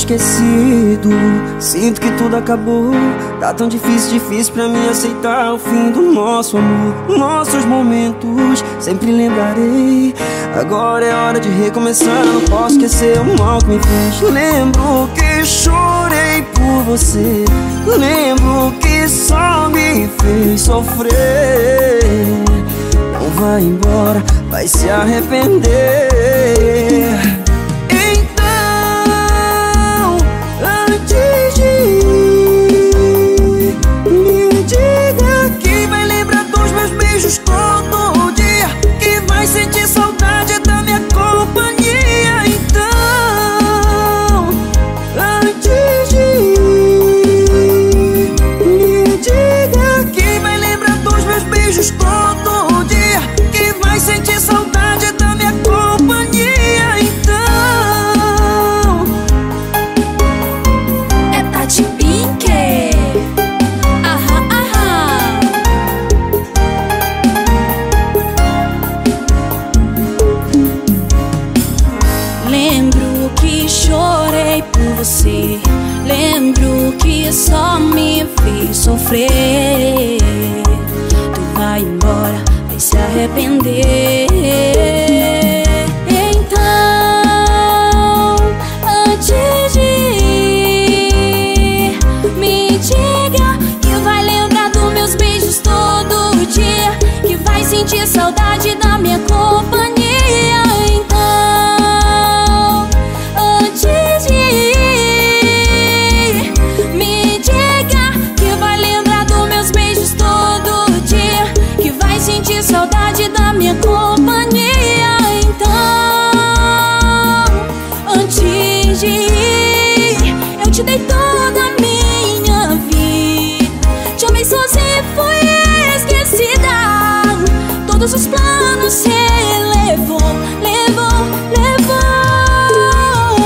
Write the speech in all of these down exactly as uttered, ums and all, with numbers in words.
esquecido. Sinto que tudo acabou. Tá tão difícil, difícil pra mim aceitar o fim do nosso amor. Nossos momentos sempre lembrarei. Agora é hora de recomeçar. Não posso esquecer o mal que me fez. Lembro que chorei por você. Lembro que só me fez sofrer. Não vai embora, vai se arrepender. Então, antes de ir, me diga que vai lembrar dos meus beijos todo dia, que vai sentir saudade da minha companhia. Então, antes de ir, me diga que vai lembrar dos meus beijos todo dia, que vai sentir saudade da minha companhia. Então, é Tati Pink. Aham, aham. Lembro que chorei por você. Lembro que só me fez sofrer. Tu vai embora, vai se arrepender. Então, antes de ir, me diga que vai lembrar dos meus beijos todo dia, que vai sentir saudade da minha companhia. Então, antes de ir, me diga que vai lembrar dos meus beijos todo dia, que vai sentir saudade da minha companhia. Então, antes de ir, eu te dei toda a minha vida. Te amei sozinha e fui esquecida. Todos os planos você levou, levou, levou.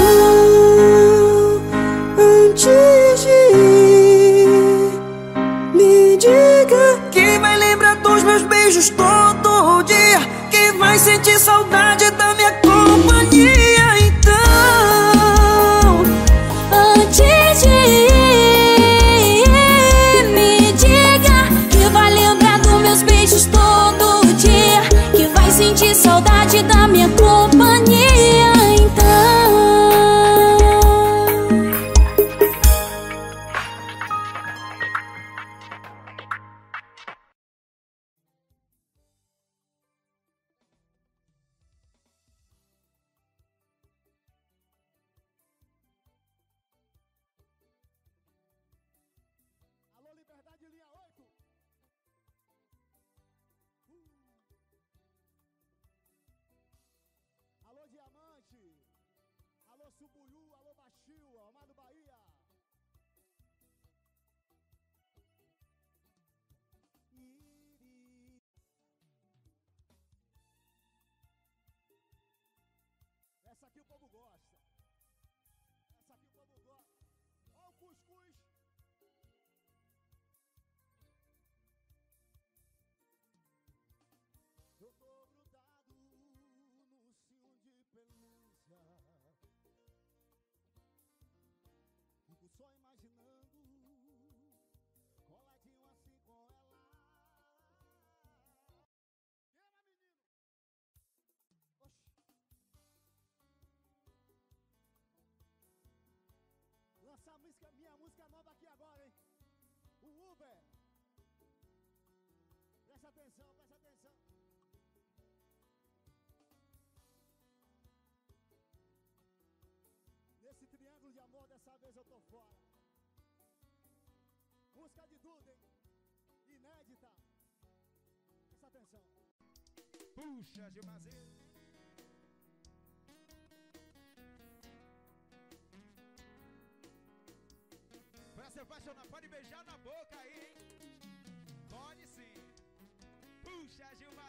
antes de ir, me diga que vai lembrar dos meus beijos todo dia, que vai sentir saudade da minha companhia. Então, Antes de ir, me diga que vai lembrar dos meus beijos todo dia, que vai sentir saudade da minha companhia. Então, Alô, Liberdade, linha oito. Alô, Diamante. Alô, Subuiú. Alô, Baixio. Amado Bahia. Iri. Essa aqui o povo gosta. Essa aqui o povo gosta. Ó o cuscuz. Eu tô grudado num cio de pelúcia. Fico só imaginando, coladinho assim com ela. Queima, menino! Oxi! Lançar a música, minha música nova aqui agora, hein? O Uber! Presta atenção, presta atenção. Nesse triângulo de amor, dessa vez eu tô fora. Música de Duda, hein? Inédita. Presta atenção. Puxa, Gilmazinho. Pra se apaixonar, pode beijar na boca aí, hein? Pode sim. Puxa, Gilmazinho.